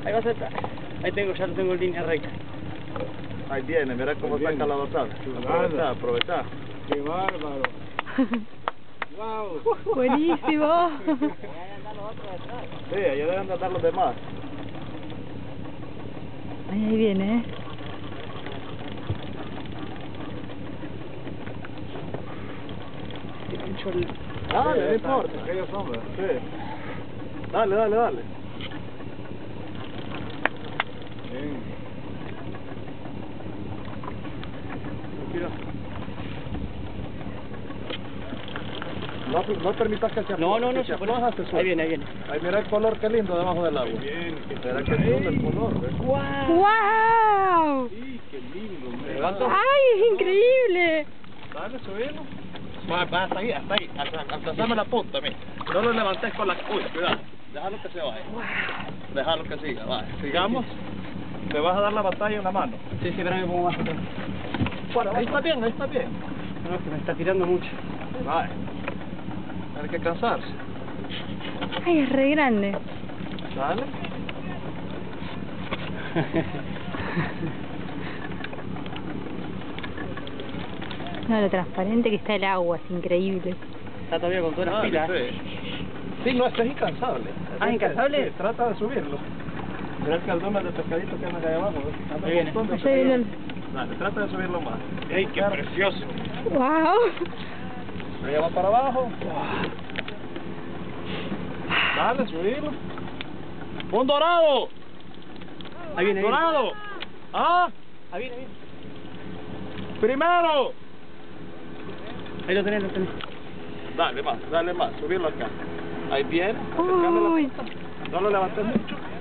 Ahí vas a estar. Ahí tengo, ya lo tengo en línea recta. Ahí viene, mira cómo saca la botada. Aprovecha, aprovecha. ¡Qué bárbaro! ¡Wow! Buenísimo. Sí, ahí deben de andar los demás. Ahí viene, Dale, no importa. Aquellos hombres. Sí. Dale, dale, dale. Bien. Mira. No permitas que se No, que se pone. afloja, se suelta. Ahí viene, ahí viene. Ahí mira el color, qué lindo debajo del agua. Bien. Será que es lindo el color, ¿ves? ¡Wow! Sí, qué lindo, hombre. Levanta. ¡Ay, es increíble! Dale, subirlo. Va hasta ahí, alcanzame la punta, mira. No lo levantes con la... Uy, cuidado. Déjalo que se vaya. Déjalo que siga, va. Sigamos. Me vas a dar la batalla en la mano. Sí, pero me pongo más atrás. Bueno, ahí está bien, ahí está bien. No, que me está tirando mucho. Vale. Hay que cansarse. Ay, es re grande. Dale. No, lo transparente que está el agua, es increíble. Está todavía con todas las Dale, pilas. sí, no, esto es incansable. Ah, ¿incansable? Sí, trata de subirlo. Mira el caldón de pescadito que anda acá abajo. Ahí viene. Allá viene el... Dale, trata de subirlo más. ¡Ey, qué precioso! ¡Wow! Allá va para abajo. Dale, subirlo. ¡Un dorado! Ahí viene, ahí viene. ¡Dorado! ¡Ah! Ahí viene, ahí viene. ¡Primero! Ahí lo tenés, lo tenés. Dale más, subirlo acá. Ahí viene, acercame la Uy. punta. No lo levantes mucho.